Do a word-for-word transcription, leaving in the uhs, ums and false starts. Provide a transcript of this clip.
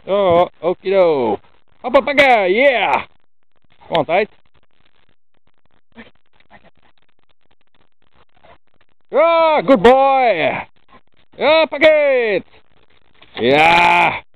Oh, okie doke. Hop up, guy. Yeah. Come on, tijd. Ah, good boy. Ja, pak it. Ja.